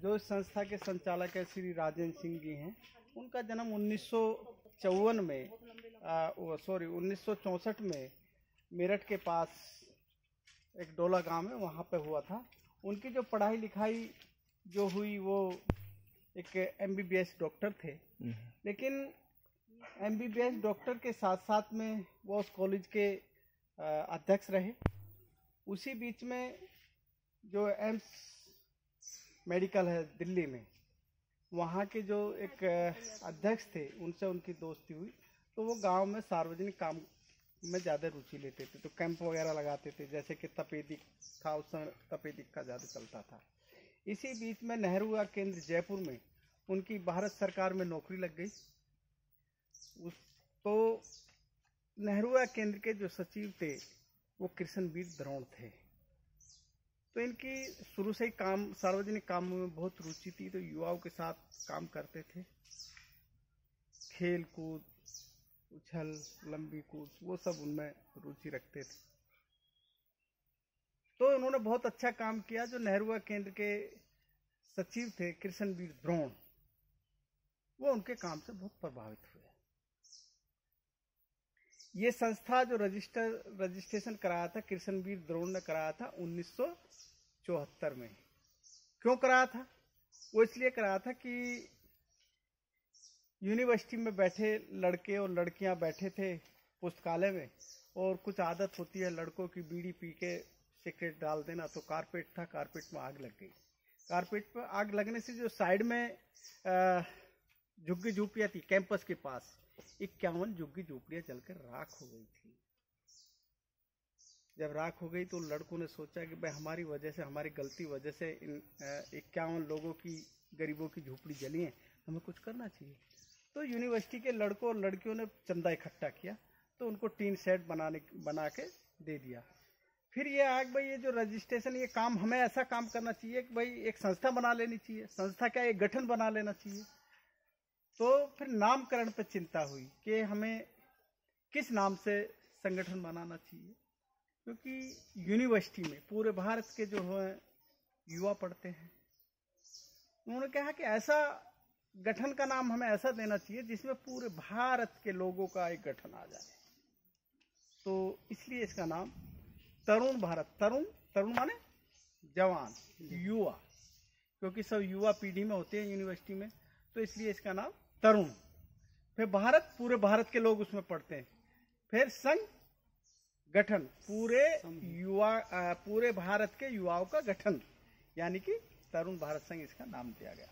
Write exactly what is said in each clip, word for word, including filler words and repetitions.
जो इस संस्था के संचालक है श्री राजेंद्र सिंह जी हैं, उनका जन्म उन्नीस सौ चौवन में सॉरी उन्नीस सौ चौंसठ में मेरठ के पास एक डोला गांव है, वहाँ पे हुआ था। उनकी जो पढ़ाई लिखाई जो हुई वो एक एमबीबीएस डॉक्टर थे, लेकिन एमबीबीएस डॉक्टर के साथ साथ में वो उस कॉलेज के अध्यक्ष रहे। उसी बीच में जो एम्स मेडिकल है दिल्ली में, वहाँ के जो एक अध्यक्ष थे उनसे उनकी दोस्ती हुई, तो वो गांव में सार्वजनिक काम में ज़्यादा रुचि लेते थे। तो कैंप वगैरह लगाते थे, जैसे कि तपेदिक था, उस समय तपेदिक का ज़्यादा चलता था। इसी बीच में नेहरू युवा केंद्र जयपुर में उनकी भारत सरकार में नौकरी लग गई। उस तो नेहरू युवा केंद्र के जो सचिव थे वो कृष्णवीर द्रोण थे। तो इनकी शुरू से ही काम सार्वजनिक कामों में बहुत रुचि थी, तो युवाओं के साथ काम करते थे। खेल कूद, उछल, लंबी कूद, वो सब उनमें रुचि रखते थे। तो उन्होंने बहुत अच्छा काम किया। जो नेहरू युवा केंद्र के सचिव थे कृष्णवीर द्रोण, वो उनके काम से बहुत प्रभावित हुए। ये संस्था जो रजिस्टर रजिस्ट्रेशन कराया था कृष्णवीर द्रोण ने कराया था उन्नीस सौ चौहत्तर में। क्यों कराया था? वो इसलिए कराया था कि यूनिवर्सिटी में बैठे लड़के और लड़कियां बैठे थे पुस्तकालय में, और कुछ आदत होती है लड़कों की बीड़ी पी के सिगरेट डाल देना। तो कारपेट था, कारपेट में आग लग गई। कारपेट पर आग लगने से जो साइड में झुग्गी झोपड़ियाँ थी कैंपस के पास, इक्यावन झुग्गी झोपड़ियाँ जलकर राख हो गई थी। जब राख हो गई तो लड़कों ने सोचा कि भाई हमारी वजह से, हमारी गलती वजह से इन इक्यावन लोगों की, गरीबों की झोपड़ी जली है, हमें कुछ करना चाहिए। तो यूनिवर्सिटी के लड़कों और लड़कियों ने चंदा इकट्ठा किया, तो उनको टीन सेट बनाने बना के दे दिया। फिर ये आग भाई ये जो रजिस्ट्रेशन, ये काम हमें ऐसा काम करना चाहिए कि भाई एक संस्था बना लेनी चाहिए। संस्था क्या, एक गठन बना लेना चाहिए। तो फिर नामकरण पर चिंता हुई कि हमें किस नाम से संगठन बनाना चाहिए, क्योंकि यूनिवर्सिटी में पूरे भारत के जो है युवा पढ़ते हैं। उन्होंने कहा कि ऐसा गठन का नाम हमें ऐसा देना चाहिए जिसमें पूरे भारत के लोगों का एक गठन आ जाए। तो इसलिए इसका नाम तरुण भारत, तरुण तरुण माने जवान, युवा, क्योंकि सब युवा पीढ़ी में होते हैं यूनिवर्सिटी में, तो इसलिए इसका नाम तरुण। फिर भारत, पूरे भारत के लोग उसमें पढ़ते हैं। फिर संघ गठन, पूरे युवा, पूरे भारत के युवाओं का गठन, यानी कि तरुण भारत संघ इसका नाम दिया गया।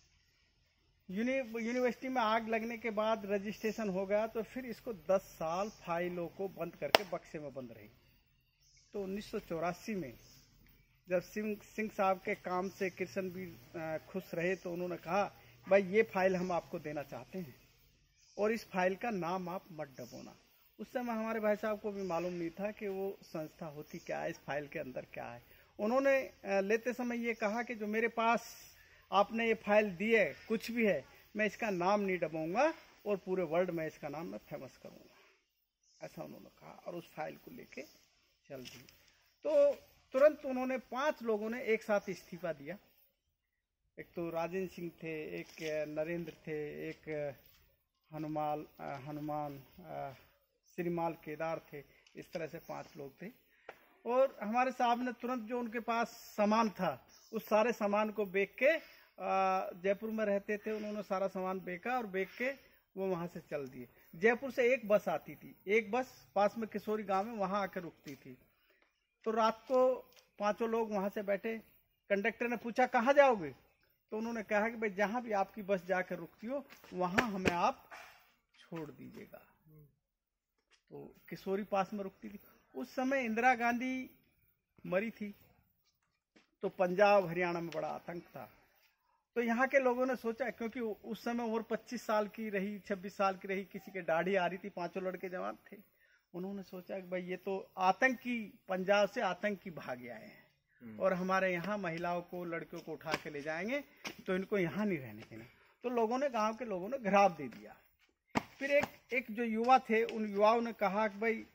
यूनि यूनिवर्सिटी में आग लगने के बाद रजिस्ट्रेशन हो गया, तो फिर इसको दस साल फाइलों को बंद करके बक्से में बंद रही। तो उन्नीस सौ चौरासी में जब सिंह सिंह साहब के काम से कृष्णवीर खुश रहे, तो उन्होंने कहा भाई ये फाइल हम आपको देना चाहते हैं, और इस फाइल का नाम आप मत डबोना। उस समय हमारे भाई साहब को भी मालूम नहीं था कि वो संस्था होती क्या है, इस फाइल के अंदर क्या है। उन्होंने लेते समय ये कहा कि जो मेरे पास आपने ये फाइल दी है, कुछ भी है, मैं इसका नाम नहीं डबोऊंगा और पूरे वर्ल्ड में इसका नाम मैं फेमस करूंगा, ऐसा उन्होंने कहा। और उस फाइल को लेके चल दी। तो तुरंत उन्होंने, पांच लोगों ने एक साथ इस्तीफा दिया। एक तो राजेंद्र सिंह थे, एक नरेंद्र थे, एक हनुमान हनुमान श्रीमाल केदार थे। इस तरह से पांच लोग थे। और हमारे साहब ने तुरंत जो उनके पास सामान था, उस सारे सामान को बेच के, जयपुर में रहते थे, उन्होंने सारा सामान बेचा और बेच के वो वहाँ से चल दिए। जयपुर से एक बस आती थी, एक बस पास में किशोरी गांव में वहाँ आकर रुकती थी। तो रात को पांचों लोग वहाँ से बैठे। कंडक्टर ने पूछा कहाँ जाओगे? तो उन्होंने कहा कि भाई जहाँ भी आपकी बस जाकर रुकती हो वहाँ हमें आप छोड़ दीजिएगा। तो किशोरी पास में रुकती थी। उस समय इंदिरा गांधी मरी थी, तो पंजाब हरियाणा में बड़ा आतंक था। तो यहाँ के लोगों ने सोचा, क्योंकि उस समय उम्र पच्चीस साल की रही, छब्बीस साल की रही, किसी के दाढ़ी आ रही थी, पांचों लड़के जवान थे। उन्होंने सोचा कि भाई ये तो आतंकी, पंजाब से आतंकी भाग आए हैं और हमारे यहाँ महिलाओं को, लड़कियों को उठा के ले जाएंगे, तो इनको यहाँ नहीं रहने देना। तो लोगों ने, गांव के लोगों ने घेराव दे दिया। फिर एक एक जो युवा थे, उन युवाओं ने कहा कि भाई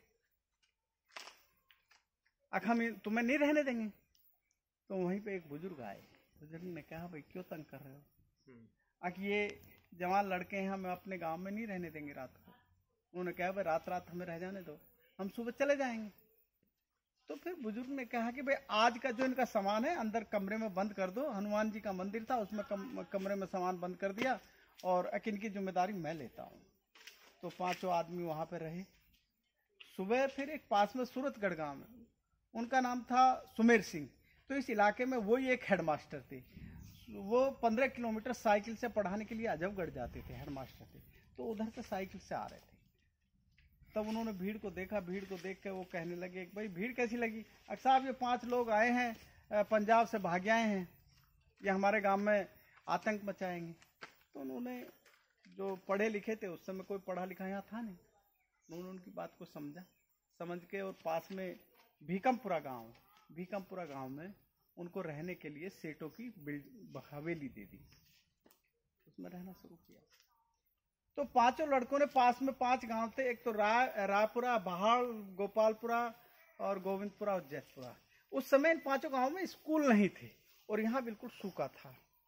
हम तुम्हें नहीं रहने देंगे। तो वहीं पे एक बुजुर्ग आए, बुजुर्ग ने कहा भाई क्यों तंग कर रहे हो, अब ये जवान लड़के हैं, हम अपने गांव में नहीं रहने देंगे रात को। उन्होंने कहा भाई रात रात हमें रह जाने दो, हम सुबह चले जाएंगे। तो फिर बुजुर्ग ने कहा कि भाई आज का जो इनका सामान है अंदर कमरे में बंद कर दो, हनुमान जी का मंदिर था उसमें कम, कमरे में सामान बंद कर दिया और इनकी जिम्मेदारी मैं लेता हूँ। तो पांचों आदमी वहां पे रहे। सुबह फिर एक पास में सूरतगढ़ गांव में, उनका नाम था सुमेर सिंह, तो इस इलाके में वही एक हेडमास्टर थे। वो पंद्रह किलोमीटर साइकिल से पढ़ाने के लिए अजबगढ़ जाते थे, हेडमास्टर थे। तो उधर से साइकिल से आ रहे थे, तब उन्होंने भीड़ को देखा। भीड़ को देख के वो कहने लगे भाई भीड़ कैसी लगी? अक्सर साहब ये पांच लोग आए हैं पंजाब से भाग आए हैं, ये हमारे गांव में आतंक मचाएंगे। तो उन्होंने, जो पढ़े लिखे थे उस समय कोई पढ़ा लिखा यहाँ था नहीं, उन्होंने उनकी बात को समझा, समझ के और पास में भीकमपुरा गांव, भीकमपुरा गांव में उनको रहने के लिए सेठों की बिल्ड हवेली दे दी, उसमें रहना शुरू किया। तो पांचों लड़कों ने, पास में पांच गांव थे, एक तो रा रायपुरा, बहाड़, गोपालपुरा और गोविंदपुरा और जैतपुरा। उस समय इन पांचों गांवों में स्कूल नहीं थे और यहाँ बिल्कुल सूखा था।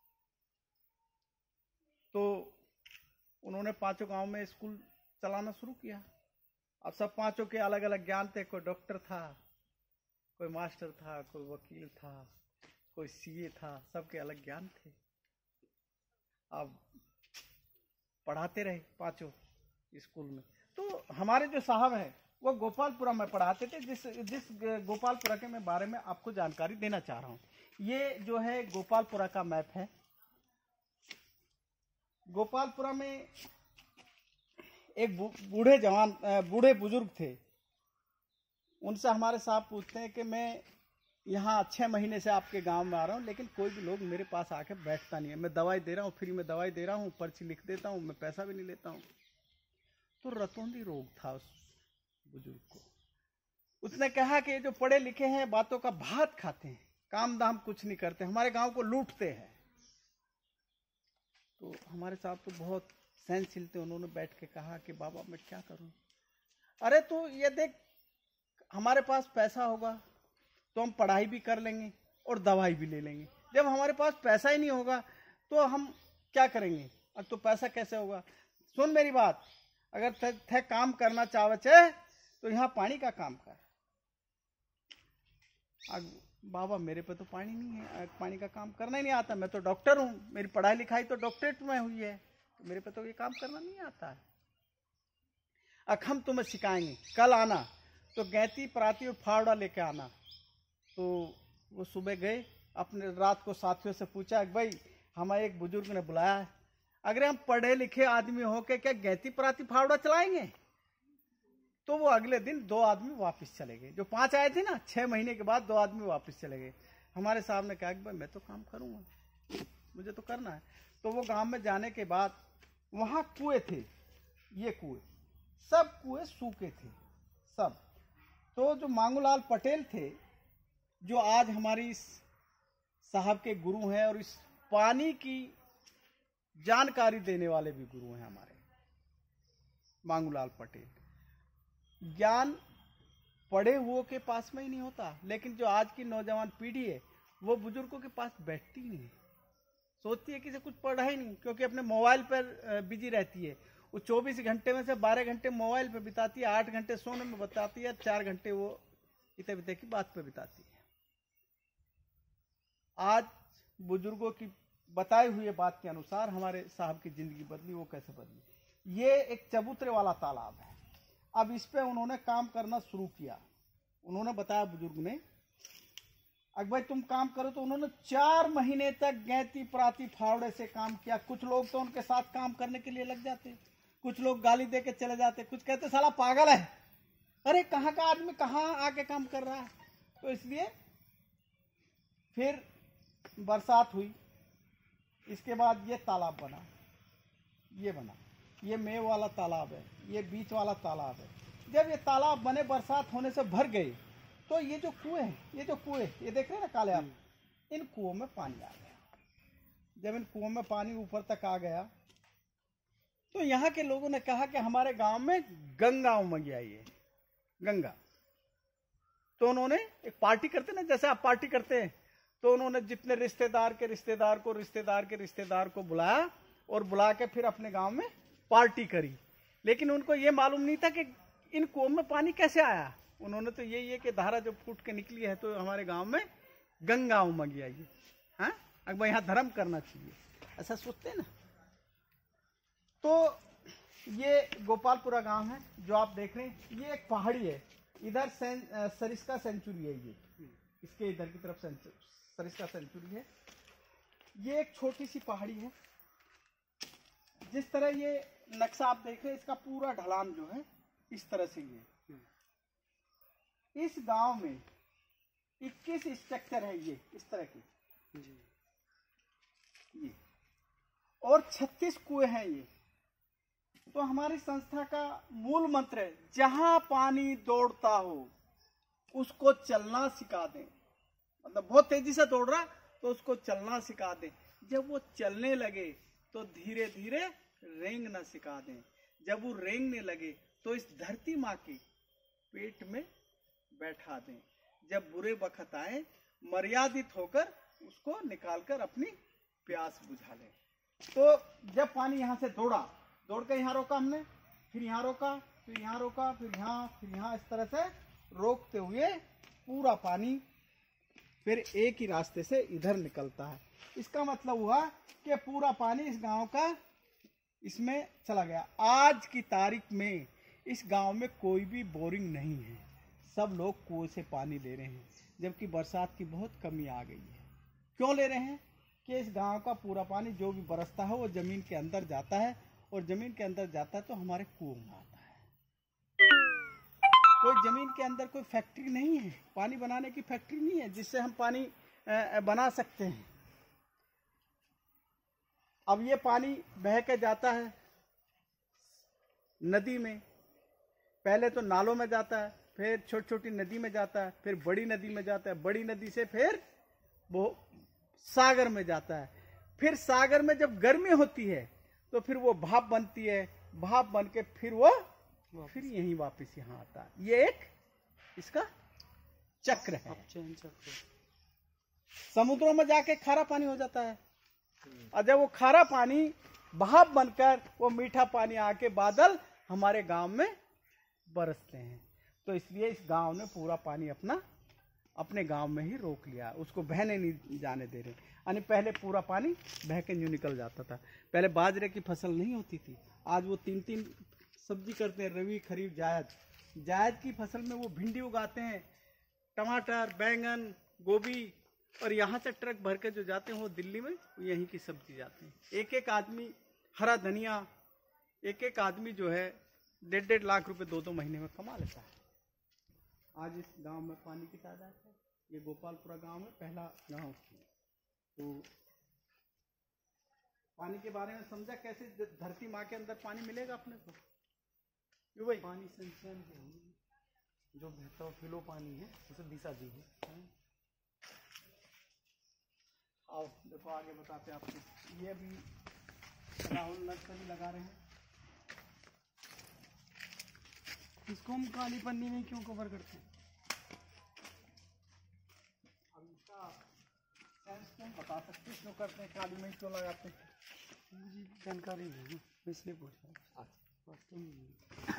तो उन्होंने पांचों गांव में स्कूल चलाना शुरू किया। अब सब पांचों के अलग अलग ज्ञान थे, कोई डॉक्टर था, कोई मास्टर था, कोई वकील था, कोई सीए था, सबके अलग ज्ञान थे। अब पढ़ाते रहे पांचों स्कूल में। तो हमारे जो साहब हैं वो गोपालपुरा में पढ़ाते थे, जिस जिस गोपालपुरा के मैं बारे में आपको जानकारी देना चाह रहा हूँ। ये जो है गोपालपुरा का मैप है। गोपालपुरा में एक बूढ़े जवान, बूढ़े बुजुर्ग थे, उनसे हमारे साहब पूछते हैं कि मैं यहाँ छः महीने से आपके गांव में आ रहा हूँ, लेकिन कोई भी लोग मेरे पास आके बैठता नहीं है। मैं दवाई दे रहा हूँ, फ्री में दवाई दे रहा हूँ, पर्ची लिख देता हूँ, मैं पैसा भी नहीं लेता हूँ। तो रतौंधी रोग था उस बुजुर्ग को। उसने कहा कि जो पढ़े लिखे हैं बातों का भात खाते हैं, काम दाम कुछ नहीं करते, हमारे गाँव को लूटते हैं। तो हमारे साहब तो बहुत सहनशील थे, उन्होंने बैठ के कहा कि बाबा मैं क्या करूँ? अरे तू ये देख, हमारे पास पैसा होगा तो हम पढ़ाई भी कर लेंगे और दवाई भी ले लेंगे। जब हमारे पास पैसा ही नहीं होगा तो हम क्या करेंगे? अब तो पैसा कैसे होगा? सुन मेरी बात, अगर थे, थे काम करना चाहे चे तो यहाँ पानी का काम कर। अब बाबा मेरे पे तो पानी नहीं है, पानी का काम करना ही नहीं आता, मैं तो डॉक्टर हूँ, मेरी पढ़ाई लिखाई तो डॉक्टरेट में हुई है, तो मेरे पे तो ये काम करना नहीं आता है। अब हम तुम्हें सिखाएंगे, कल आना, तो गैती पराती और फावड़ा लेके आना। तो वो सुबह गए, अपने रात को साथियों से पूछा भाई हमारे एक बुजुर्ग ने बुलाया है, अगर हम पढ़े लिखे आदमी हो के क्या गैती पराती फावड़ा चलाएंगे? तो वो अगले दिन दो आदमी वापस चले गए। जो पांच आए थे ना, छह महीने के बाद दो आदमी वापस चले गए। हमारे साहब ने कहा कि भाई मैं तो काम करूंगा, मुझे तो करना है। तो वो गांव में जाने के बाद वहां कुएं थे, ये कुएं, सब कुएं सूखे थे सब। तो जो मांगूलाल पटेल थे, जो आज हमारी साहब के गुरु हैं और इस पानी की जानकारी देने वाले भी गुरु हैं हमारे, मांगूलाल पटेल। ज्ञान पढ़े हुओं के पास में ही नहीं होता, लेकिन जो आज की नौजवान पीढ़ी है वो बुजुर्गों के पास बैठती ही नहीं, सोचती है कि से कुछ पढ़ा ही नहीं, क्योंकि अपने मोबाइल पर बिजी रहती है। वो चौबीस घंटे में से बारह घंटे मोबाइल पे बिताती है, आठ घंटे सोने में बिताती है, चार घंटे वो इतने बिते की बात पे बिताती है। आज बुजुर्गों की बताई हुई बात के अनुसार हमारे साहब की जिंदगी बदली। वो कैसे बदली? ये एक चबूतरे वाला तालाब है। अब इस पे उन्होंने काम करना शुरू किया। उन्होंने बताया बुजुर्ग ने, अगर भाई तुम काम करो, तो उन्होंने चार महीने तक गैती पराती फावड़े से काम किया। कुछ लोग तो उनके साथ काम करने के लिए लग जाते, कुछ लोग गाली दे के चले जाते, कुछ कहते साला पागल है, अरे कहाँ का आदमी कहाँ आके काम कर रहा है। तो इसलिए फिर बरसात हुई, इसके बाद ये तालाब बना, ये बना, ये मेव वाला तालाब है, ये बीच वाला तालाब है। जब ये तालाब बने, बरसात होने से भर गए, तो ये जो कुएं हैं, ये जो कुएं ये देख रहे हैं ना काले आप, इन कुओं में पानी आ गया। जब इन कुओं में पानी ऊपर तक आ गया, तो यहाँ के लोगों ने कहा कि हमारे गांव में गंगा उमंगी आई है, गंगा। तो उन्होंने एक पार्टी करते ना, जैसे आप पार्टी करते हैं, तो उन्होंने जितने रिश्तेदार के रिश्तेदार को रिश्तेदार के रिश्तेदार को बुलाया और बुला के फिर अपने गांव में पार्टी करी। लेकिन उनको ये मालूम नहीं था कि इन कुओं में पानी कैसे आया। उन्होंने तो यही है कि धारा जो फूट के निकली है तो हमारे गांव में गंगा उमगी आई। हाँ, अब यहाँ धर्म करना चाहिए, ऐसा सोचते हैं ना। तो ये गोपालपुरा गांव है जो आप देख रहे हैं, ये एक पहाड़ी है। इधर सरिस्का सेंचुरी है, ये इसके इधर की तरफ सरिस्का सेंचुरी है। ये एक छोटी सी पहाड़ी है। जिस तरह ये नक्शा आप देख रहे हैं, इसका पूरा ढलान जो है इस तरह से ये इस गांव में इक्कीस स्ट्रक्चर है, ये इस तरह की ये, और छत्तीस कुएं हैं ये। तो हमारी संस्था का मूल मंत्र है, जहां पानी दौड़ता हो उसको चलना सिखा दें। मतलब बहुत तेजी से दौड़ रहा तो उसको चलना सिखा दें। जब वो चलने लगे तो धीरे धीरे रेंगना सिखा दें। जब वो रेंगने लगे तो इस धरती माँ के पेट में बैठा दें। जब बुरे वक्त आए मर्यादित होकर उसको निकालकर अपनी प्यास बुझा लें। तो जब पानी यहाँ से दौड़ा, दौड़ के यहाँ रोका हमने, फिर यहाँ रोका, फिर यहाँ रोका, फिर यहाँ, फिर यहाँ, इस तरह से रोकते हुए पूरा पानी फिर एक ही रास्ते से इधर निकलता है। इसका मतलब हुआ कि पूरा पानी इस गांव का इसमें चला गया। आज की तारीख में इस गांव में कोई भी बोरिंग नहीं है, सब लोग कुएं से पानी ले रहे हैं, जबकि बरसात की बहुत कमी आ गई है। क्यों ले रहे हैं कि इस गांव का पूरा पानी जो भी बरसता है वो जमीन के अंदर जाता है, और जमीन के अंदर जाता है तो हमारे कुओं में आता है। कोई जमीन के अंदर कोई फैक्ट्री नहीं है, पानी बनाने की फैक्ट्री नहीं है जिससे हम पानी बना सकते हैं। अब ये पानी बह के जाता है नदी में, पहले तो नालों में जाता है, फिर छोटी छोटी नदी में जाता है, फिर बड़ी नदी में जाता है, बड़ी नदी से फिर वो सागर में जाता है। फिर सागर में जब गर्मी होती है तो फिर वो भाप बनती है, भाप बन के फिर वो फिर यहीं वापस यहाँ आता है। ये एक इसका चक्र है। समुद्रों में जाके खारा पानी हो जाता है, और जब वो खारा पानी भाप बनकर वो मीठा पानी आके बादल हमारे गांव में बरसते हैं। तो इसलिए इस गांव ने पूरा पानी अपना अपने गांव में ही रोक लिया, उसको बहने नहीं जाने दे रहे। यानी पहले पूरा पानी बह के यूं निकल जाता था। पहले बाजरे की फसल नहीं होती थी, आज वो तीन तीन सब्जी करते हैं, रबी खरीफ जायद। जायद की फसल में वो भिंडी उगाते हैं, टमाटर, बैंगन, गोभी, और यहाँ से ट्रक भर के जो जाते हैं वो दिल्ली में यहीं की सब्जी जाते हैं। एक एक आदमी हरा धनिया, एक एक आदमी जो है डेढ़ डेढ़ लाख रुपए दो दो महीने में कमा लेता है। आज इस गांव में पानी की तादाद है, ये गोपालपुरा गांव में पहला गांव है। तो पानी के बारे में समझा कैसे धरती माँ के अंदर पानी मिलेगा अपने को। क्यों भाई? पानी संचयन जो बहता हुआ फिलो पानी है उसे दिशा दी है। आओ देखो आगे बताते हैं आपको। ये अभी राहुल नर्सरी लगा रहे हैं, इसको हम काली पन्नी में क्यों कवर करते हैं? अब इसका सेंस तुम बता सकते हो क्यों करते हैं, काली में क्यों लगाते हैं? मुझे जानकारी नहीं है इसलिए पूछ रहा हूँ।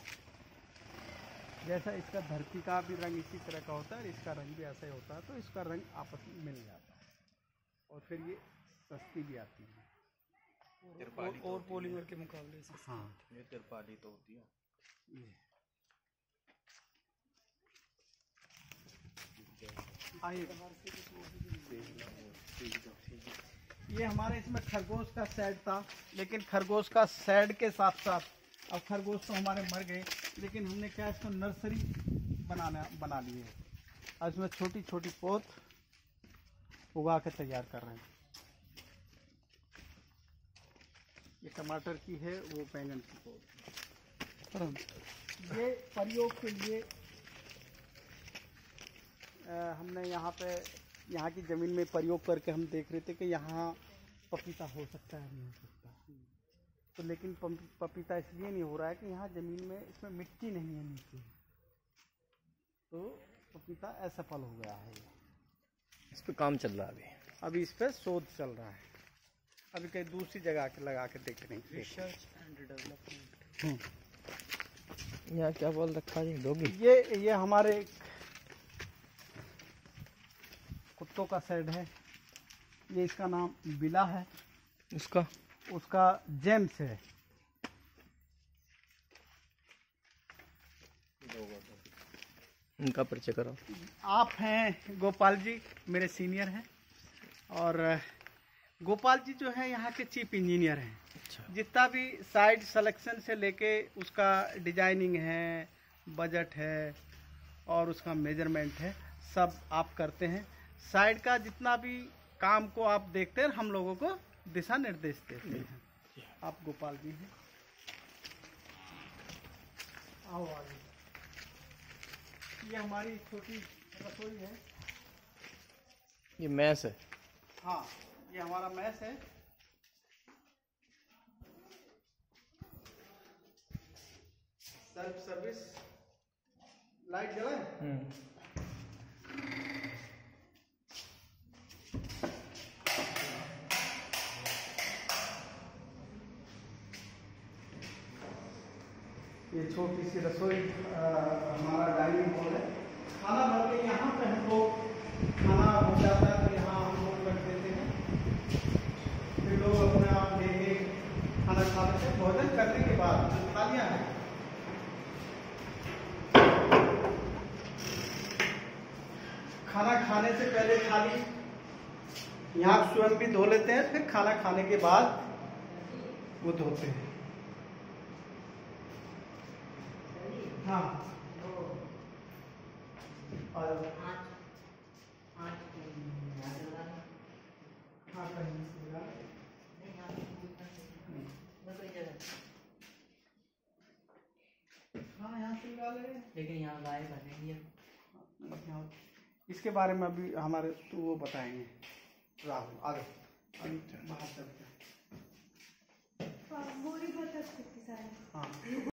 जैसा इसका धरती का भी रंग इसी तरह का होता है, इसका रंग भी ऐसा ही होता है, तो इसका रंग आपस में मिल जाता है और फिर ये सस्ती भी आती है और, और पॉलीमर के मुकाबले से। हाँ, ये तिरपाली तो होती है। ये ये हमारे इसमें खरगोश का शेड था, लेकिन खरगोश का शेड के साथ साथ अब खरगोश तो हमारे मर गए, लेकिन हमने क्या इसको नर्सरी बनाना बना ली है। अब इसमें छोटी छोटी पौध उगा के तैयार कर रहे हैं। ये टमाटर की है, वो बैंगन की पौध। ये प्रयोग के लिए आ, हमने यहाँ पे यहाँ की ज़मीन में प्रयोग करके हम देख रहे थे कि यहाँ पपीता हो सकता है, नहीं हो सकता। तो लेकिन पपीता इसलिए नहीं हो रहा है कि यहाँ ज़मीन में इसमें मिट्टी नहीं है नीचे, तो पपीता असफल हो गया है। इस पे काम चल रहा है अभी। अभी इस पे शोध चल रहा है, अभी कहीं दूसरी जगह के लगा के देख रहे हैं। Research and development. यहाँ क्या बोल रखा है डॉगी? ये ये हमारे कुत्तों का शेड है। ये इसका नाम बिला है, उसका उसका जेम्स है। उनका परिचय करो। आप हैं गोपाल जी, मेरे सीनियर हैं, और गोपाल जी जो है यहाँ के चीफ इंजीनियर हैं। अच्छा। जितना भी साइड सिलेक्शन से लेके उसका डिजाइनिंग है, बजट है और उसका मेजरमेंट है, सब आप करते हैं। साइड का जितना भी काम को आप देखते हैं, हम लोगों को दिशा निर्देश देते हैं। आप गोपाल जी हैं, आओ आगे। ये हमारी छोटी रसोई है। ये मैस है। हाँ, ये हमारा मैस है। सेल्फ सर्विस, लाइट जलाए। ये छोटी सी रसोई आ, हमारा डाइनिंग हॉल है। खाना भर के यहाँ पे हम लोग, खाना हो जाता है तो यहाँ हम लोग रख देते हैं। फिर लोग अपने आप लेके खाना खा लेते हैं। भोजन करने के बाद जो थालियाँ हैं, खाना खाने से पहले थाली यहाँ स्वयं भी धो लेते हैं, फिर खाना खाने के बाद वो धोते हैं। हाँ, और हाँ, कहीं से लगा। हाँ, यहाँ से लगा ले, लेकिन यहाँ गाय बनेगी। इसके बारे में अभी हमारे तो वो बताएंगे राहुल। आगे अभी बाहर चलते हैं। हाँ।